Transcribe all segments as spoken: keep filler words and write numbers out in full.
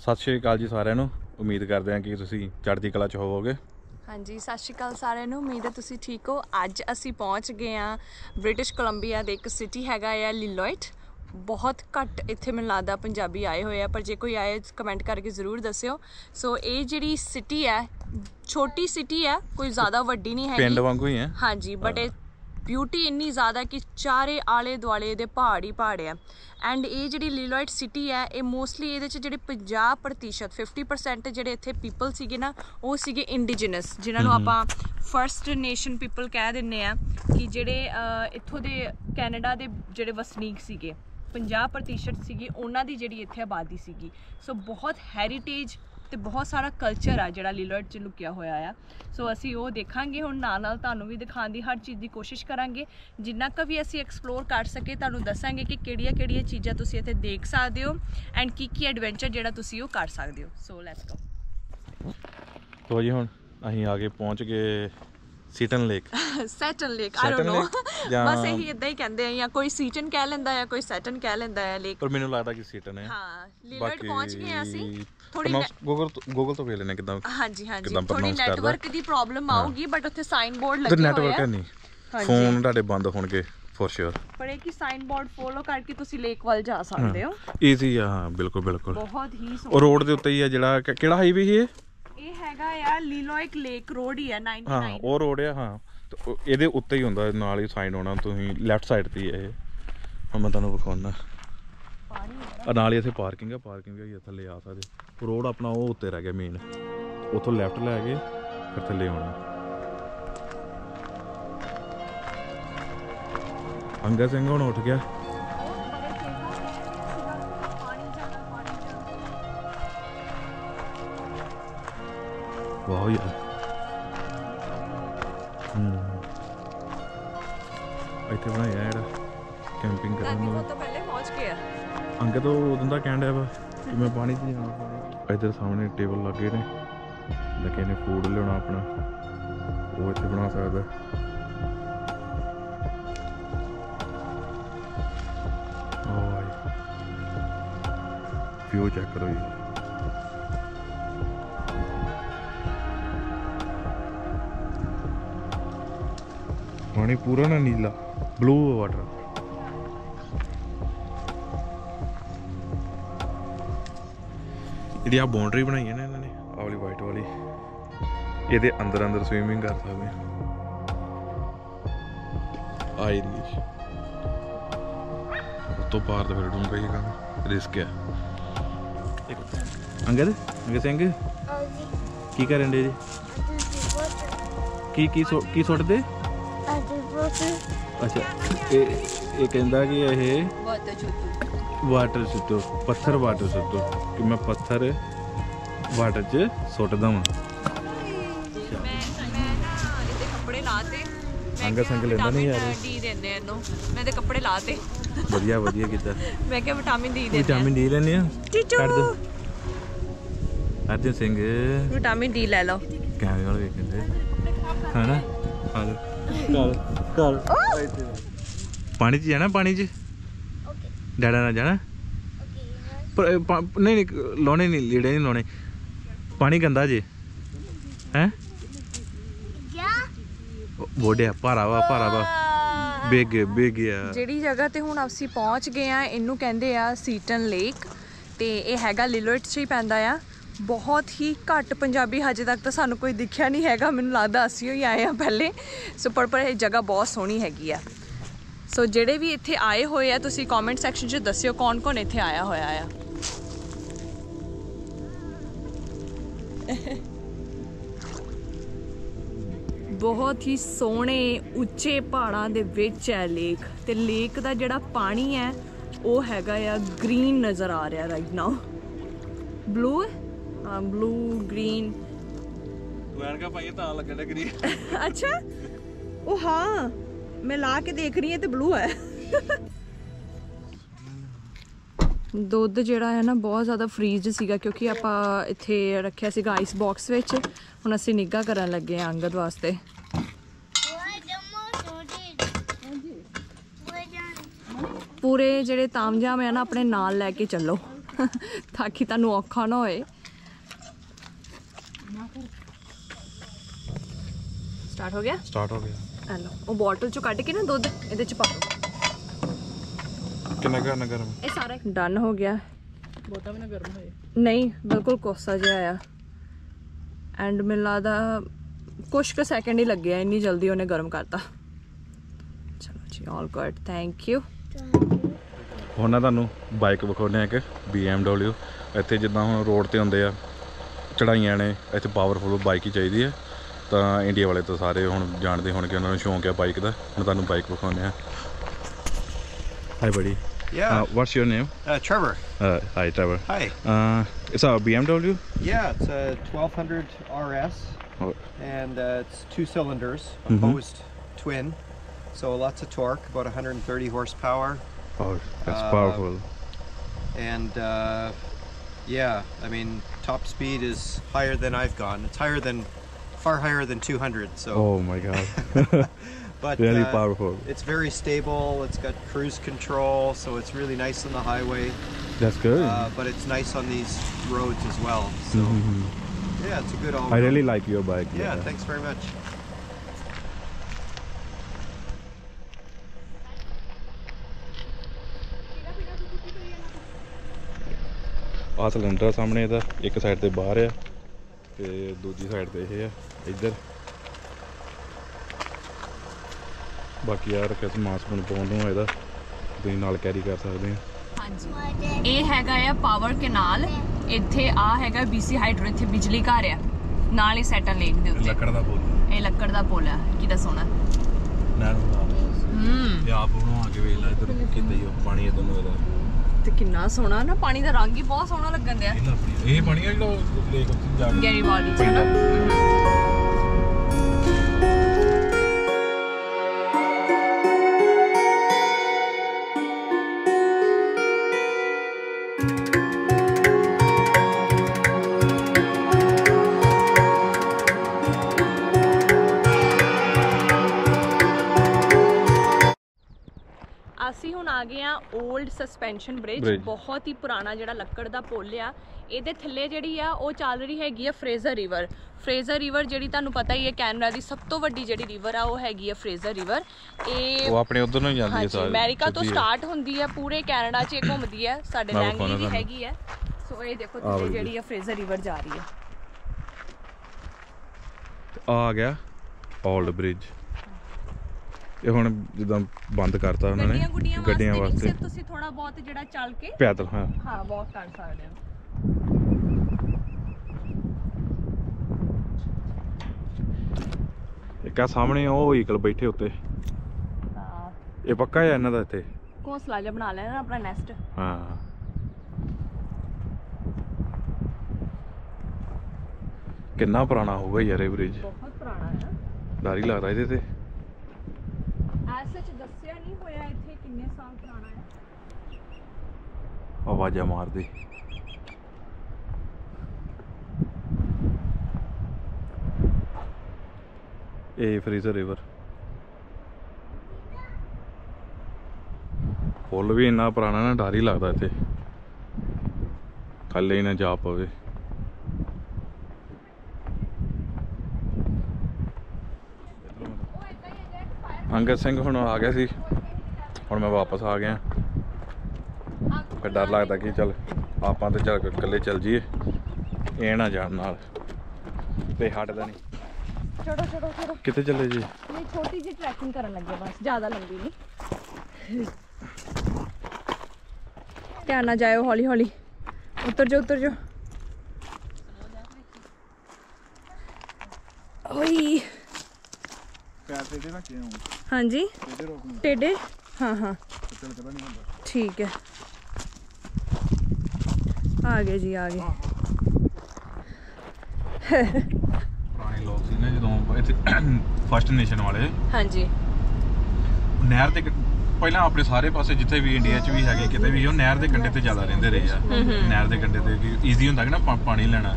सत श्री अकाल जी सारिਆਂ ਨੂੰ उम्मीद करते हैं कि ਤੁਸੀਂ ਚੜ੍ਹਦੀ ਕਲਾ 'ਚ ਹੋਵੋਗੇ। ਹਾਂਜੀ ਸਤਿ ਸ਼੍ਰੀ ਅਕਾਲ ਸਾਰਿਆਂ ਨੂੰ। ਉਮੀਦ ਹੈ ਤੁਸੀਂ ਠੀਕ ਹੋ। ਅੱਜ ਅਸੀਂ ਪਹੁੰਚ ਗਏ ਹਾਂ ਬ੍ਰਿਟਿਸ਼ ਕੋਲੰਬੀਆ ਦੇ ਇੱਕ ਸਿਟੀ ਹੈਗਾ ਆ ਲੀਲੋਇਟ। ਬਹੁਤ ਘੱਟ ਇੱਥੇ ਮੈਨੂੰ ਲੱਗਦਾ ਪੰਜਾਬੀ ਆਏ ਹੋਏ ਆ, ਪਰ ਜੇ ਕੋਈ ਆਏ ਕਮੈਂਟ ਕਰਕੇ ਜ਼ਰੂਰ ਦੱਸਿਓ। ਸੋ ਇਹ ਜਿਹੜੀ ਸਿਟੀ ਹੈ ਛੋਟੀ ਸਿਟੀ ਹੈ, ਕੋਈ ਜ਼ਿਆਦਾ ਵੱਡੀ ਨਹੀਂ ਹੈਗੀ, ਪਿੰਡ ਵਾਂਗੂ ਹੀ ਹੈ। ਹਾਂਜੀ, ਬਟ ਇਹ ਬਿਊਟੀ ਇੰਨੀ ਜ਼ਿਆਦਾ ਕਿ ਚਾਰੇ ਆਲੇ ਦੁਆਲੇ ਦੇ ਪਹਾੜ ਹੀ ਪਹਾੜ ਆ। ਐਂਡ ਇਹ ਜਿਹੜੀ ਲੀਲੋਇਟ ਸਿਟੀ ਹੈ ਇਹ ਮੋਸਟਲੀ ਇਹਦੇ 'ਚ ਜਿਹੜੇ ਪੰਜਾਹ ਪ੍ਰਤੀਸ਼ਤ ਫਿਫਟੀ ਪਰਸੈਂਟ ਜਿਹੜੇ ਇੱਥੇ ਪੀਪਲ ਸੀਗੇ ਨਾ, ਉਹ ਸੀਗੇ ਇੰਡੀਜਨਸ, ਜਿਨ੍ਹਾਂ ਨੂੰ ਆਪਾਂ ਫਰਸਟ ਨੇਸ਼ਨ ਪੀਪਲ ਕਹਿ ਦਿੰਦੇ ਆ, ਕਿ ਜਿਹੜੇ ਇੱਥੋਂ ਦੇ ਕੈਨੇਡਾ ਦੇ ਜਿਹੜੇ ਵਸਨੀਕ ਸੀਗੇ ਪੰਜਾਹ ਪ੍ਰਤੀਸ਼ਤ ਸੀਗੇ, ਉਹਨਾਂ ਦੀ ਜਿਹੜੀ ਇੱਥੇ ਆਬਾਦੀ ਸੀਗੀ। ਸੋ ਬਹੁਤ ਹੈਰੀਟੇਜ ਤੇ ਬਹੁਤ ਸਾਰਾ ਕਲਚਰ ਆ ਜਿਹੜਾ ਲੀਲੋਇਟ 'ਚ ਲੁਕਿਆ ਹੋਇਆ ਆ। ਸੋ ਅਸੀਂ ਉਹ ਦੇਖਾਂਗੇ ਹੁਣ, ਨਾਲ ਨਾਲ ਤੁਹਾਨੂੰ ਵੀ ਦਿਖਾਉਣ ਦੀ ਹਰ ਚੀਜ਼ ਦੀ ਕੋਸ਼ਿਸ਼ ਕਰਾਂਗੇ। ਜਿੰਨਾ ਕੁ ਵੀ ਅਸੀਂ ਐਕਸਪਲੋਰ ਕਰ ਸਕੇ ਤੁਹਾਨੂੰ ਦੱਸਾਂਗੇ ਕਿ ਕਿਹੜੀਆਂ ਕਿਹੜੀਆਂ ਚੀਜ਼ਾਂ ਤੁਸੀਂ ਇੱਥੇ ਦੇਖ ਸਕਦੇ ਹੋ ਐਂਡ ਕੀ ਕੀ ਐਡਵੈਂਚਰ ਜਿਹੜਾ ਤੁਸੀਂ ਉਹ ਕਰ ਸਕਦੇ ਹੋ। So let's go. ਤੋ ਜੀ ਹੁਣ ਅਸੀਂ ਆ ਕੇ ਪਹੁੰਚ ਗਏ Seton Lake. Seton Lake, I don't know, ਬਸ ਇਹੀ ਇਦਾਂ ਹੀ ਕਹਿੰਦੇ ਆ, ਜਾਂ ਕੋਈ ਸੀਟਨ ਕਹਿ ਲੈਂਦਾ ਹੈ, ਕੋਈ ਸੈਟਨ ਕਹਿ ਲੈਂਦਾ ਹੈ ਲੇਕ, ਪਰ ਮੈਨੂੰ ਲੱਗਦਾ ਕਿ ਸੀਟਨ ਹੈ। ਹਾਂ, ਲੀਲੋਇਟ ਪਹੁੰਚ ਗਏ ਆ ਅਸੀਂ। ਥੋੜੀ ਗੂਗਲ ਗੂਗਲ ਤੋਂ ਵੇਖ ਲੈਣੇ ਕਿਦਾਂ। ਹਾਂਜੀ ਹਾਂਜੀ, ਥੋੜੀ ਨੈਟਵਰਕ ਦੀ ਪ੍ਰੋਬਲਮ ਆਊਗੀ, ਬਟ ਉੱਥੇ ਸਾਈਨ ਬੋਰਡ ਲੱਗੇ ਹੋਏ ਆ। ਨੈਟਵਰਕ ਹੈ ਨਹੀਂ, ਫੋਨ ਤੁਹਾਡੇ ਬੰਦ ਹੋਣਗੇ ਫੋਰ ਸ਼ੋਰ, ਪਰ ਇਹ ਕਿ ਸਾਈਨ ਬੋਰਡ ਫੋਲੋ ਕਰਕੇ ਤੁਸੀਂ ਲੇਕ ਵੱਲ ਜਾ ਸਕਦੇ ਹੋ। ਈਜ਼ੀ ਆ, ਹਾਂ ਬਿਲਕੁਲ ਬਿਲਕੁਲ, ਬਹੁਤ ਹੀ ਸੋਹਣਾ। ਉਹ ਰੋਡ ਦੇ ਉੱਤੇ ਹੀ ਆ, ਜਿਹੜਾ ਕਿਹੜਾ ਹਾਈਵੇ ਸੀ ਇਹ? ਇਹ ਹੈਗਾ ਆ ਲੀਲੋਇਟ ਲੇਕ ਰੋਡ ਹੀ ਆ ਨਾਈਨਟੀ ਨਾਈਨ। ਹਾਂ ਉਹ ਰੋਡ ਆ, ਹਾਂ ਇਹਦੇ ਉੱਤੇ ਹੀ ਹੁੰਦਾ, ਨਾਲ ਹੀ ਸਾਈਨ ਹੋਣਾ, ਤੁਸੀਂ ਲੈਫਟ ਸਾਈਡ ਤੇ ਇਹ। ਹੁਣ ਮੈਂ ਤੁਹਾਨੂੰ ਵਿਖਾਉਣਾ, ਨਾਲ ਹੀ ਇੱਥੇ ਪਾਰਕਿੰਗ ਆ, ਪਾਰਕਿੰਗ ਹੈਗੀ, ਥੱਲੇ ਆ ਸਕਦੇ। ਰੋਡ ਆਪਣਾ ਉਹ ਉੱਤੇ ਰਹਿ ਗਿਆ ਮੇਨ, ਉੱਥੋਂ ਲੈਫਟ ਲੈ ਕੇ ਫਿਰ ਥੱਲੇ ਆਉਣਾ। ਅੰਗਦ ਸਿੰਘ ਹੁਣ ਉੱਠ ਗਿਆ। ਵਾਹ ਯਾਰ, ਇੱਥੇ ਬਣਾਇਆ ਜਿਹੜਾ ਕੈਂਪਿੰਗ ਕਰਨ ਨੂੰ। ਤੋਂ ਪਹਿਲੇ ਪਹੁੰਚ ਗਿਆ ਅੰਗਦ ਤੋਂ ਉਦੋਂ ਦਾ ਕਹਿਣ ਡਿਆ ਵਾ ਕਿ ਮੈਂ ਪਾਣੀ 'ਚ ਜਾਣਾ। ਇੱਧਰ ਸਾਹਮਣੇ ਟੇਬਲ ਲੱਗੇ ਨੇ, ਲੱਗੇ ਨੇ ਫੂਡ ਲਿਆਉਣਾ ਆਪਣਾ, ਉਹ ਇੱਥੇ ਬਣਾ ਸਕਦਾ। ਵਿਊ ਚੈੱਕ ਕਰੋ ਜੀ। ਪਾਣੀ ਪੂਰਾ ਨਾ ਨੀਲਾ, ਬਲੂ ਵਾਟਰ। ਜਿਹੜੀ ਆ ਬਾਉਂਡਰੀ ਬਣਾਈ ਹੈ ਨਾ ਇਹਨਾਂ ਨੇ, ਆਹ ਵਾਲੀ ਵਾਈਟ ਵਾਲੀ, ਇਹਦੇ ਅੰਦਰ ਅੰਦਰ ਸਵੀਮਿੰਗ ਕਰ ਸਕਦੇ ਆ। ਆ ਏਰੀਏ ਤੋਂ ਪਾਰ ਤਾਂ ਫਿਰ ਡੂੰਘਾ ਹੀ ਕੰਮ, ਰਿਸਕ ਆ। ਅੰਗਦ ਅੰਗਦ ਸਿੰਘ ਕੀ ਕਰਨ ਡੇ ਜੀ? ਕੀ ਕੀ ਕੀ ਸੁੱਟਦੇ? ਅੱਛਾ, ਇਹ ਇਹ ਕਹਿੰਦਾ ਕਿ ਇਹ ਵਾਟਰ ਸੁੱਟੋ, ਪੱਥਰ ਵਾਟਰ ਸੁੱਟੋ, ਕਿ ਮੈਂ ਪੱਥਰ ਵਾਟਰ 'ਚ ਸੁੱਟਦਾ ਵਾਂ। ਕੱਪੜੇ ਲਾਤੇ, ਅੰਗਦ ਸੰਗ ਲੈਂਦਾ ਨਹੀਂ ਯਾਰ, ਡੀ ਦਿੰਦੇ ਇਹਨੂੰ, ਮੈਂ ਤੇ ਕੱਪੜੇ ਲਾਤੇ। ਵਧੀਆ ਵਧੀਆ ਕੀਤਾ। ਮੈਂ ਕਿਹਾ ਵਿਟਾਮਿਨ ਡੀ ਦੇ, ਵਿਟਾਮਿਨ ਡੀ ਲੈਣੇ ਆ, ਕੱਢ ਦੋ। ਅਰਜਨ ਸਿੰਘ ਵਿਟਾਮਿਨ ਡੀ ਲੈ ਲਓ। ਕੈਮਰੇ ਵਾਲੇ ਵੇਖਦੇ ਹਾਂ ਨਾ। ਹਾਂ ਚੱਲ ਚੱਲ ਪਾਣੀ 'ਚ ਜਾਣਾ, ਪਾਣੀ 'ਚ ਡੈਡਾ ਨਾਲ ਜਾਣਾ। ਪਰ ਨਹੀਂ ਨਹੀਂ ਲਾਉਣੇ ਨਹੀਂ, ਲੀੜੇ ਨਹੀਂ ਲਾਉਣੇ, ਪਾਣੀ ਗੰਦਾ ਜੇ ਹੈ। ਬੋਡਿਆ ਭਾਰਾ ਵਾ, ਭਾਰਾ ਵਾ, ਬਿਗ ਬਿਗ ਆ। ਜਿਹੜੀ ਜਗ੍ਹਾ ਤੇ ਹੁਣ ਅਸੀਂ ਪਹੁੰਚ ਗਏ ਆ ਇਹਨੂੰ ਕਹਿੰਦੇ ਆ ਸੀਟਨ ਲੇਕ, ਤੇ ਇਹ ਹੈਗਾ ਲੀਲੋਇਟ 'ਚ ਹੀ ਪੈਂਦਾ ਆ। ਬਹੁਤ ਹੀ ਘੱਟ ਪੰਜਾਬੀ ਹਜੇ ਤੱਕ ਤਾਂ ਸਾਨੂੰ ਕੋਈ ਦਿਖਿਆ ਨਹੀਂ ਹੈਗਾ, ਮੈਨੂੰ ਲੱਗਦਾ ਅਸੀਂ ਹੀ ਆਏ ਆ ਪਹਿਲੇ। ਸੋ ਪਰ ਪਰ ਇਹ ਜਗ੍ਹਾ ਬਹੁਤ ਸੋਹਣੀ ਹੈਗੀ ਆ। ਸੋ ਜਿਹੜੇ ਵੀ ਇੱਥੇ ਆਏ ਹੋਏ ਆ ਤੁਸੀਂ ਕਮੈਂਟ ਸੈਕਸ਼ਨ 'ਚ ਦੱਸਿਓ ਕੌਣ ਕੌਣ ਇੱਥੇ ਆਇਆ ਹੋਇਆ ਆ। ਬਹੁਤ ਹੀ ਸੋਹਣੇ ਉੱਚੇ ਪਹਾੜਾਂ ਦੇ ਵਿੱਚ ਹੈ ਲੇਕ, ਤੇ ਲੇਕ ਦਾ ਜਿਹੜਾ ਪਾਣੀ ਹੈ ਉਹ ਹੈਗਾ ਆ ਗ੍ਰੀਨ ਨਜ਼ਰ ਆ ਰਿਹਾ ਰਾਈਟ ਨਾਓ। ਬਲੂ ਹੈ, ਹਾਂ ਬਲੂ ਗ੍ਰੀਨ। ਐਨਕਾਂ ਪਾਈਏ ਤਾਂ ਲੱਗਣ ਗ੍ਰੀਨ। ਅੱਛਾ, ਉਹ ਹਾਂ ਮੈਂ ਲਾ ਕੇ ਦੇਖ ਰਹੀ ਹਾਂ ਤੇ ਬਲੂ ਹੈ। ਦੁੱਧ ਜਿਹੜਾ ਹੈ ਨਾ ਬਹੁਤ ਜ਼ਿਆਦਾ ਫਰੀਜ਼ ਸੀਗਾ, ਕਿਉਂਕਿ ਆਪਾਂ ਇੱਥੇ ਰੱਖਿਆ ਸੀਗਾ ਆਈਸ ਬਾਕਸ ਵਿੱਚ। ਹੁਣ ਅਸੀਂ ਨਿੱਘਾ ਕਰਨ ਲੱਗੇ ਹਾਂ ਅੰਗਦ ਵਾਸਤੇ। ਪੂਰੇ ਜਿਹੜੇ ਤਾਮਝਾਮ ਹੈ ਨਾ ਆਪਣੇ ਨਾਲ ਲੈ ਕੇ ਚੱਲੋ। ਤਾਂ ਕਿ ਤੁਹਾਨੂੰ ਔਖਾ ਨਾ ਹੋਏ। ਸਟਾਰਟ ਹੋ ਗਿਆ ਸਟਾਰਟ ਹੋ ਗਿਆ। ਹਲੋ ਉਹ ਬੋਟਲ ਚੋਂ ਕੱਢ ਕੇ ਨਾ ਦੁੱਧ ਇਹਦੇ ਚ ਪਾ ਦਿਓ। ਕਿੰਨਾ ਕਰਨਾ ਗਰਮ? ਇਹ ਸਾਰਾ ਡਨ ਹੋ ਗਿਆ। ਬਹੁਤਾ ਵੀ ਨਾ ਗਰਮ ਹੋਏ। ਨਹੀਂ ਬਿਲਕੁਲ ਕੋਸਾ ਜਿਹਾ ਆ ਐਂਡ ਮੈਨੂੰ ਲੱਗਦਾ ਕੁਛ ਕੁ ਸੈਕਿੰਡ ਹੀ ਲੱਗੇ ਆ, ਇੰਨੀ ਜਲਦੀ ਉਹਨੇ ਗਰਮ ਕਰਤਾ। ਚਲੋ ਜੀ ਆਲ ਗੁੱਡ, ਥੈਂਕ ਯੂ। ਹੁਣ ਨਾ ਤੁਹਾਨੂੰ ਬਾਈਕ ਵਿਖਾਉਂਦੇ ਆ ਇੱਕ ਬੀ ਐਮ ਡਬਲਿਊ। ਇੱਥੇ ਜਿੱਦਾਂ ਹੁਣ ਰੋਡ ਤੇ ਹੁੰਦੇ ਆ ਚੜਾਈਆਂ ਨੇ, ਇੱਥੇ ਪਾਵਰਫੁਲ ਬਾਈਕ ਹੀ ਚਾਹੀਦੀ ਹੈ। ਤਾਂ ਇੰਡੀਆ ਵਾਲੇ ਤਾਂ ਸਾਰੇ ਹੁਣ ਜਾਣਦੇ ਹੋਣਗੇ, ਉਹਨਾਂ ਨੂੰ ਸ਼ੌਂਕ ਹੈ ਬਾਈਕ ਦਾ। ਹੁਣ ਤੁਹਾਨੂੰ ਬਾਈਕ ਵਿਖਾਉਂਦੇ ਆ। ਹਾਈ ਬੜੀ। Yeah. Uh, what's your name? Uh, Trevor. Uh, hi, Trevor. Hi. Uh, it's a B M W? Yeah, it's a twelve hundred R S, Oh, and uh, it's two cylinders, Mhm. opposed twin, so lots of torque, about one hundred thirty horsepower, oh that's Uh, powerful. and uh, yeah, I mean top speed is higher than I've gone. It's higher than, far higher than two hundred. So, Oh my God. but Really uh, powerful. it's very stable. It's got cruise control, so it's really nice on the highway. That's good. Uh, but it's nice on these roads as well. So Mhm. yeah, it's a good all. I really like your bike. Yeah, thanks very much. ਆਹ cylinder ਸਾਹਮਣੇ ਇਹਦਾ, ਇੱਕ side ਤੇ ਬਾਹਰ ਆ ਤੇ ਦੂਜੀ side ਤੇ ਇਹ ਆ ਇੱਧਰ। ਬਾਕੀ ਆ ਰੱਖਿਆ ਸਮਾਨ ਸਮੂਨ ਪਾਉਣ ਨੂੰ ਇਹਦਾ, ਤੁਸੀਂ ਨਾਲ ਕੈਰੀ ਕਰ ਸਕਦੇ ਆ। ਹਾਂਜੀ ਇਹ ਹੈਗਾ ਆ ਪਾਵਰ ਕੈਨਾਲ। ਇੱਥੇ ਆ ਹੈਗਾ ਬੀਸੀ ਹਾਈਡਰੋ, ਇੱਥੇ ਬਿਜਲੀ ਘਰ ਆ ਨਾਲ ਹੀ ਸੈਟਲ ਲੇਕ ਦੇ ਉੱਤੇ। ਲੱਕੜ ਦਾ ਪੁੱਲ, ਇਹ ਲੱਕੜ ਦਾ ਪੁੱਲ ਆ, ਕਿੱਡਾ ਸੋਹਣਾ। ਨਹਿਰ ਦਾ ਹੂੰ ਤੇ ਆਪ ਉਹਨੂੰ ਆ ਕੇ ਵੇਖ ਲੈ ਇੱਧਰ ਕਿੱਦਾਂ ਹੀ ਉਹ ਪਾਣੀ ਇਧਰ ਨੂੰ ਇਹਦਾ। ਤੇ ਕਿੰਨਾ ਸੋਹਣਾ ਨਾ, ਪਾਣੀ ਦਾ ਰੰਗ ਹੀ ਬਹੁਤ ਸੋਹਣਾ ਲੱਗਣ ਦਿਆ। ਇਹ ਆਪਣੀ ਇਹ ਪਾਣੀ ਆ ਜਿਹੜਾ ਲੇਕ ਉੱਤੇ ਜਾ ਕੇ ਗੈਰੀਬਾਲਡੀ ਚ ਨਾ। ਅਸੀਂ ਹੁਣ ਆ ਗਏ ਆ 올ਡ ਸਸਪੈਂਸ਼ਨ ਬ੍ਰਿਜ। Bridge। ਬਹੁਤ ਹੀ ਪੁਰਾਣਾ ਜਿਹੜਾ ਲੱਕੜ ਦਾ ਪੁੱਲ ਆ। ਇਹਦੇ ਥੱਲੇ ਜਿਹੜੀ ਆ ਉਹ ਚੱਲ ਰਹੀ ਹੈਗੀ ਆ ਫਰੇਜ਼ਰ ਰਿਵਰ। ਫਰੇਜ਼ਰ ਰਿਵਰ ਜਿਹੜੀ ਤੁਹਾਨੂੰ ਪਤਾ ਹੀ ਹੈ ਕੈਨੇਡਾ ਦੀ ਸਭ ਤੋਂ ਵੱਡੀ ਜਿਹੜੀ ਰਿਵਰ ਆ ਉਹ ਹੈਗੀ ਆ ਫਰੇਜ਼ਰ ਰਿਵਰ। ਇਹ ਉਹ ਆਪਣੇ ਉਧਰ ਨੂੰ ਹੀ ਜਾਂਦੀ ਹੈ ਹਾਂਜੀ ਸਾਰੀ। ਅਮਰੀਕਾ ਤੋਂ ਸਟਾਰਟ ਹੁੰਦੀ ਹੈ, ਪੂਰੇ ਕੈਨੇਡਾ 'ਚ ਇਹ ਘੁੰਮਦੀ ਹੈ, ਸਾਡੇ ਮੈਂ ਲੈਂਗਲੀ ਦੀ ਵਿਖਾਉਣਾ ਹੈਗੀ ਹੈ। ਸੋ ਇਹ ਦੇਖੋ ਆਹ ਥੱਲੇ ਵਾਲੀ। ਜਿਹੜੀ ਆ ਫਰੇਜ਼ਰ ਰਿਵਰ ਜਾ ਰਹੀ ਹੈ। ਆ ਗਿਆ 올ਡ ਬ੍ਰਿਜ। ਇਹ ਹੁਣ ਜਿੱਦਾਂ ਬੰਦ ਕਰਤਾ ਉਹਨਾਂ ਨੇ ਗੱਡੀਆਂ ਗੁੱਡੀਆਂ ਗੱਡੀਆਂ ਵਾਸਤੇ ਵਾਸਤੇ। ਸਿਰਫ ਤੁਸੀਂ ਥੋੜਾ ਬਹੁਤ ਜਿਹੜਾ ਚੱਲ ਕੇ ਪੈਦਲ ਹਾਂ। ਹਾਂ ਵਾਕ ਕਰ ਸਕਦੇ ਹੋ। ਇੱਕ ਆ ਸਾਹਮਣੇ ਉਹ ਵਹੀਕਲ ਬੈਠੇ ਉੱਤੇ, ਹਾਂ ਇਹ ਪੱਕਾ ਹੈ ਇਹਨਾਂ ਦਾ ਇੱਥੇ। ਘੋਂਸਲਾ ਜਿਹਾ ਬਣਾ ਲੈਣਾ ਆਪਣਾ ਨੈਸਟ। ਹਾਂ ਕਿੰਨਾ ਪੁਰਾਣਾ ਹੋਊਗਾ ਯਾਰ ਇਹ ਬ੍ਰਿਜ, ਬਹੁਤ ਪੁਰਾਣਾ ਹੈ ਨਾ। ਡਰ ਹੀ ਲੱਗਦਾ ਇਹਦੇ ਤੇ। ਐਸ ਸੱਚ ਦੱਸਿਆ ਨਹੀਂ ਹੋਇਆ ਇੱਥੇ ਕਿੰਨੇ ਸਾਲ ਪੁਰਾਣਾ ਹੈ। ਆਵਾਜ਼ਾਂ ਮਾਰਦੀ। ਇਹ ਫਰੀਜ਼ਰ ਰਿਵਰ ਪੁੱਲ ਵੀ ਇੰਨਾ ਪੁਰਾਣਾ ਨਾ, ਡਰ ਹੀ ਲੱਗਦਾ ਇੱਥੇ ਥੱਲੇ ਹੀ ਨਾ ਜਾ ਪਵੇ। ਅੰਗਦ ਸਿੰਘ ਹੁਣ ਆ ਗਿਆ ਸੀ, ਹੁਣ ਮੈਂ ਵਾਪਸ ਆ ਗਿਆ। ਫਿਰ ਡਰ ਲੱਗਦਾ ਕਿ ਚੱਲ ਆਪਾਂ ਤੇ ਚੱਲ ਇਕੱਲੇ ਚੱਲ ਜੀਏ, ਇਹ ਨਾ ਜਾਣ ਨਾਲ ਤੇ ਹਟਦਾ ਨਹੀਂ। ਛੋਟੋ ਛੋਟੋ ਛੋਟੋ ਕਿੱਥੇ ਚੱਲੇ ਜੀ? ਨਹੀਂ ਛੋਟੀ ਜਿਹੀ ਟਰੈਕਿੰਗ ਕਰਨ ਲੱਗੇ ਬਸ, ਜ਼ਿਆਦਾ ਲੰਬੀ ਨਹੀਂ। ਧਿਆਨ ਨਾਲ ਜਾਇਓ, ਹੌਲੀ ਹੌਲੀ ਉਤਰ ਜਾ ਉਤਰ ਜਾ। ਓਏ ਪੈਰ ਤੇ ਦੇ ਰੱਖੇ ਹਾਂ ਹਾਂਜੀ ਇਹਦੇ ਰੋਕ ਟੇਡੇ। ਹਾਂ ਹਾਂ ਚੱਲ ਕਦਾ ਨਹੀਂ ਹੁੰਦਾ। ਠੀਕ ਹੈ ਆ ਗਏ ਜੀ ਆ ਗਏ। ਪੁਰਾਣੇ ਲੋਕ ਸੀ ਨਾ ਜਦੋਂ ਇੱਥੇ ਫਸਟ ਨੇਸ਼ਨ ਵਾਲੇ, ਹਾਂਜੀ ਨਹਿਰ ਤੇ ਪਹਿਲਾਂ ਆਪਣੇ ਸਾਰੇ ਪਾਸੇ ਜਿੱਥੇ ਵੀ ਇੰਡੀਆ 'ਚ ਵੀ ਹੈਗੇ ਕਿਤੇ ਵੀ, ਉਹ ਨਹਿਰ ਦੇ ਕੰਢੇ ਤੇ ਜ਼ਿਆਦਾ ਰਹਿੰਦੇ ਰਹੇ ਆ। ਨਹਿਰ ਦੇ ਕੰਢੇ ਤੇ ਕਿ ਈਜ਼ੀ ਹੁੰਦਾ ਕਿ ਨਾ ਪਾ- ਪਾਣੀ ਲੈਣਾ।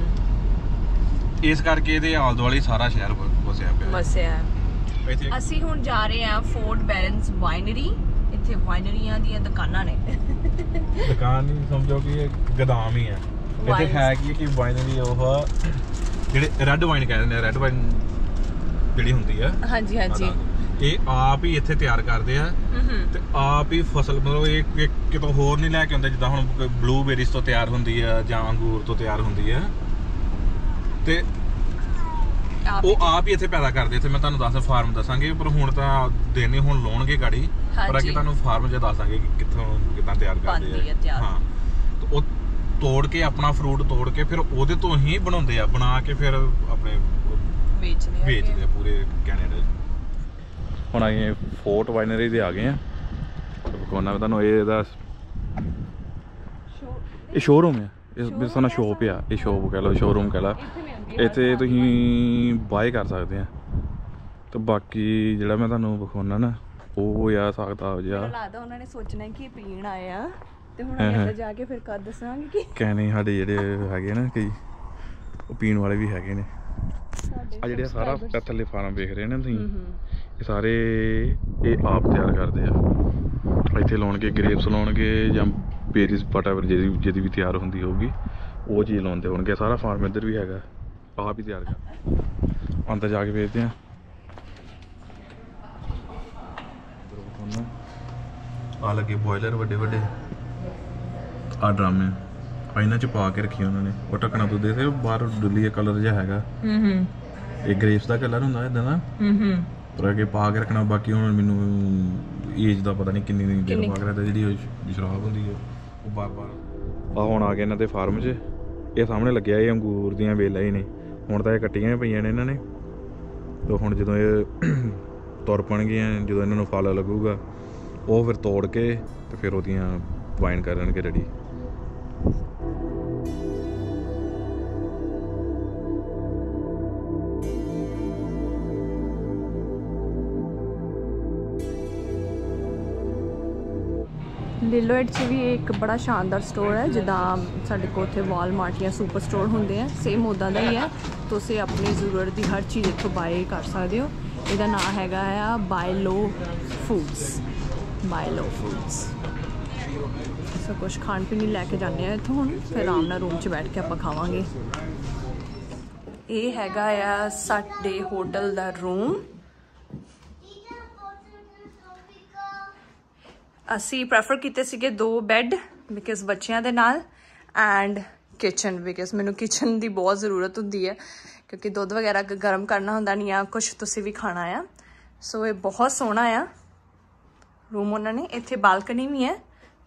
ਇਸ ਕਰਕੇ ਇਹਦੇ ਆਲੇ ਦੁਆਲੇ ਸਾਰਾ ਸ਼ਹਿਰ ਵ- ਵਸਿਆ ਪਿਆ ਵਸਿਆ। ਇੱਥੇ। ਅਸੀਂ ਹੁਣ ਜਾ ਰਹੇ ਹਾਂ ਫੋਰਟ ਬੈਰਨਸ ਵਾਈਨਰੀ ਇੱਥੇ ਵਾਈਨਰੀਆਂ ਦੀਆਂ ਦੁਕਾਨਾਂ ਨੇ। ਦੁਕਾਨ ਨਹੀਂ ਸਮਝੋ ਕਿ ਇਹ ਗਦਾਮ ਹੀ ਹੈ। ਇੱਥੇ ਹੈ ਕੀ ਕਿ ਵਾਈਨਰੀ ਉਹ ਜਿਹੜੇ ਰੈੱਡ ਵਾਈਨ ਕਹਿੰਦੇ ਨੇ, ਰੈੱਡ ਵਾਈਨ ਜਿਹੜੀ ਹੁੰਦੀ ਆ। ਹਾਂਜੀ ਹਾਂਜੀ ਇਹ ਆਪ ਹੀ ਇੱਥੇ ਤਿਆਰ ਕਰਦੇ ਆ ਤੇ ਆਪ ਹੀ ਫਸਲ ਮਤਲਬ ਇਹ ਕਿਤੋਂ ਹੋਰ ਨਹੀਂ ਲੈ ਕੇ ਆਉਂਦੇ, ਜਿੱਦਾਂ ਹੁਣ ਬਲੂਬੇਰੀਜ਼ ਤੋਂ ਤਿਆਰ ਹੁੰਦੀ ਆ ਜਾਂ ਅੰਗੂਰ ਤੋਂ ਤਿਆਰ ਹੁੰਦੀ ਆ ਤੇ ਉਹ ਆਪ ਹੀ ਇੱਥੇ ਪੈਦਾ ਕਰਦੇ। ਇੱਥੇ ਮੈਂ ਤੁਹਾਨੂੰ ਦੱਸ ਫਾਰਮ ਦੱਸਾਂਗੇ, ਪਰ ਹੁਣ ਤਾਂ ਦਿਨ ਹੀ ਹੁਣ ਲਾਉਣਗੇ ਗਾੜੀ, ਪਰ ਅੱਗੇ ਤੁਹਾਨੂੰ ਫਾਰਮ ਜਿਹਾ ਦੱਸਾਂਗੇ ਕਿ ਕਿੱਥੋਂ ਕਿੱਦਾਂ ਤਿਆਰ ਕਰਦੇ ਆ। ਹਾਂ ਤੇ ਉਹ ਤੋੜ ਕੇ ਆਪਣਾ ਫਰੂਟ ਤੋੜ ਕੇ ਫਿਰ ਉਹਦੇ ਤੋਂ ਹੀ ਬਣਾਉਂਦੇ ਆ, ਬਣਾ ਕੇ ਫਿਰ ਆਪਣੇ ਵੇਚਦੇ ਆ ਵੇਚਦੇ ਆ ਪੂਰੇ ਕੈਨੇਡਾ 'ਚ। ਹੁਣ ਆਏ ਫੋਰਟ ਵਾਈਨਰੀ ਦੇ ਆ ਗਏ ਆ ਕੋਨਾ ਤੁਹਾਨੂੰ। ਇਹ ਇਹਦਾ ਇਹ ਸ਼ੋਰੂਮ ਹੈ, ਇਸ ਬਿਰਸੋਨਾ ਸ਼ੋਪ ਆ, ਇਹ ਸ਼ੋਪ ਕਹਿ ਲਓ, ਸ਼ੋਰੂਮ ਕਹਿ ਲਾ। ਇੱਥੇ ਤੁਸੀਂ ਬਾਏ ਕਰ ਸਕਦੇ ਆ। ਤੇ ਬਾਕੀ ਜਿਹੜਾ ਮੈਂ ਤੁਹਾਨੂੰ ਵਿਖਾਉਣਾ ਨਾ ਉਹ ਆ ਸਕਦਾ ਜਿਹਾ ਲੱਗਦਾ ਉਹਨਾਂ ਨੇ ਸੋਚਣਾ ਕਿ ਇਹ ਪੀਣ ਆਏ ਆ ਤੇ ਹੁਣ ਅੰਦਰ ਜਾ ਕੇ ਫਿਰ ਕਦ ਦੱਸਾਂਗੇ ਕਿ ਕਹਿਣੇ ਸਾਡੇ ਜਿਹੜੇ ਹੈਗੇ ਨਾ ਕਈ ਉਹ ਪੀਣ ਵਾਲੇ ਵੀ ਹੈਗੇ ਨੇ। ਆ ਜਿਹੜੇ ਸਾਰਾ ਥੱਲੇ ਫਾਰਮ ਵੇਖ ਰਹੇ ਨੇ ਤੁਸੀਂ, ਇਹ ਸਾਰੇ ਇਹ ਆਪ ਤਿਆਰ ਕਰਦੇ ਆ। ਇੱਥੇ ਲਾਉਣਗੇ ਗ੍ਰੇਪਸ ਲਾਉਣਗੇ ਜਾਂ ਬੇਰੀਜ਼ ਵਟਐਵਰ ਜਿਹਦੀ ਜਿਹਦੀ ਵੀ ਤਿਆਰ ਹੁੰਦੀ ਹੋਊਗੀ ਉਹ ਚੀਜ਼ ਲਾਉਂਦੇ ਹੋਣਗੇ। ਸਾਰਾ ਫਾਰਮ ਇੱਧਰ ਵੀ ਹੈਗਾ, ਆਪ ਹੀ ਤਿਆਰ ਕਰ। ਅੰਦਰ ਜਾ ਕੇ ਵੇਖਦੇ ਆ। ਆ ਲੱਗੇ ਬੋਇਲਰ ਵੱਡੇ ਵੱਡੇ, ਆ ਡਰਮ ਆ, ਇਹਨਾਂ 'ਚ ਪਾ ਕੇ ਰੱਖੀ ਉਹਨਾਂ ਨੇ। ਉਹ ਢੱਕਣਾ ਤੋਂ ਦੇ ਬਾਹਰ ਡੁੱਲੀ ਕਲਰ ਜਿਹਾ ਹੈਗਾ, ਇਹ ਗ੍ਰੇਪਸ ਦਾ ਕਲਰ ਹੁੰਦਾ ਇੱਦਾਂ ਦਾ, ਪਰ ਅੱਗੇ ਪਾ ਕੇ ਰੱਖਣਾ। ਬਾਕੀ ਹੁਣ ਮੈਨੂੰ ਏਜ ਦਾ ਪਤਾ ਨਹੀਂ ਕਿੰਨੀ ਦੇਰ ਪਾ ਕੇ ਰੱਖਦਾ। ਜਿਹੜੀ ਸ਼ਰਾਬ ਹੁੰਦੀ ਹੈ ਉਹ ਬਾਰ ਬਾਰ। ਆ ਹੁਣ ਆ ਗਏ ਇਹਨਾਂ ਦੇ ਫਾਰਮ 'ਚ, ਇਹ ਸਾਹਮਣੇ ਲੱਗਿਆ ਇਹ ਅੰਗੂਰ ਦੀਆਂ ਵੇਲਾਂ ਹੀ ਨੇ। ਹੁਣ ਤਾਂ ਇਹ ਕੱਟੀਆਂ ਪਈਆਂ ਨੇ ਇਹਨਾਂ ਨੇ, ਤੇ ਹੁਣ ਜਦੋਂ ਇਹ ਤੁਰ ਪਣਗੀਆਂ, ਜਦੋਂ ਇਹਨਾਂ ਨੂੰ ਫਲ ਲੱਗੂਗਾ ਉਹ ਫਿਰ ਤੋੜ ਕੇ ਤੇ ਫਿਰ ਉਹਦੀਆਂ ਵਾਈਨ ਕਰਨਗੇ ਰੈਡੀ। ਲਿਲੋਇਡ 'ਚ ਵੀ ਇੱਕ ਬੜਾ ਸ਼ਾਨਦਾਰ ਸਟੋਰ ਹੈ, ਜਿੱਦਾਂ ਸਾਡੇ ਕੋਲ ਉੱਥੇ ਵਾਲਮਾਰਟ ਜਾਂ ਸੁਪਰ ਸਟੋਰ ਹੁੰਦੇ ਆ, ਸੇਮ ਉੱਦਾਂ ਦਾ ਹੀ ਹੈ। ਤੁਸੀਂ ਆਪਣੀ ਜ਼ਰੂਰਤ ਦੀ ਹਰ ਚੀਜ਼ ਇੱਥੋਂ ਬਾਏ ਕਰ ਸਕਦੇ ਹੋ। ਇਹਦਾ ਨਾਮ ਹੈਗਾ ਆ ਬਾਏ ਲੋ ਫੂਡਸ, ਬਾਏ ਲੋ ਫੂਡਸ। ਸੋ ਕੁਛ ਖਾਣ ਪੀਣ ਲੈ ਕੇ ਜਾਂਦੇ ਆ ਇੱਥੋਂ ਹੁਣ, ਫਿਰ ਆਰਾਮ ਨਾਲ ਰੂਮ 'ਚ ਬੈਠ ਕੇ ਆਪਾਂ ਖਾਵਾਂਗੇ। ਇਹ ਹੈਗਾ ਆ ਸਾਡੇ ਹੋਟਲ ਦਾ ਰੂਮ। ਅਸੀਂ ਪ੍ਰੈਫਰ ਕੀਤੇ ਸੀਗੇ ਦੋ ਬੈੱਡ ਬਿਕਾਜ਼ ਬੱਚਿਆਂ ਦੇ ਨਾਲ, ਐਂਡ ਕਿਚਨ ਬਿਕਾਜ਼ ਮੈਨੂੰ ਕਿਚਨ ਦੀ ਬਹੁਤ ਜ਼ਰੂਰਤ ਹੁੰਦੀ ਹੈ, ਕਿਉਂਕਿ ਦੁੱਧ ਵਗੈਰਾ ਗਰਮ ਕਰਨਾ ਹੁੰਦਾ ਨਹੀਂ ਆ, ਕੁਛ ਤੁਸੀਂ ਵੀ ਖਾਣਾ ਆ। ਸੋ ਇਹ ਬਹੁਤ ਸੋਹਣਾ ਆ ਰੂਮ ਉਹਨਾਂ ਨੇ। ਇੱਥੇ ਬਾਲਕਨੀ ਵੀ ਹੈ,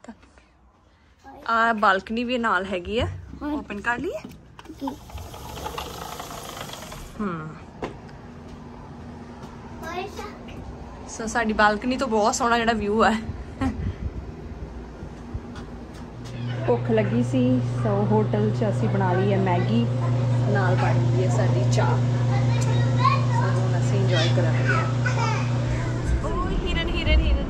ਆ ਬਾਲਕਨੀ ਵੀ ਨਾਲ ਹੈਗੀ ਆ, ਓਪਨ ਕਰ ਲਈਏ। ਹਮ ਸੋ ਸਾਡੀ ਬਾਲਕਨੀ ਤੋਂ ਬਹੁਤ ਸੋਹਣਾ ਜਿਹੜਾ ਵਿਊ ਹੈ। ਭੁੱਖ ਲੱਗੀ ਸੀ, ਸੋ ਹੋਟਲ 'ਚ ਅਸੀਂ ਬਣਾ ਲਈ ਹੈ ਮੈਗੀ, ਨਾਲ ਬਣ ਗਈ ਹੈ ਸਾਡੀ ਚਾਹ। ਸੋ ਹੁਣ ਅਸੀਂ ਇੰਜੋਏ ਕਰਾਂਗੇ। ਓ ਹਿਰਨ ਹਿਰਨ ਹਿਰਨ।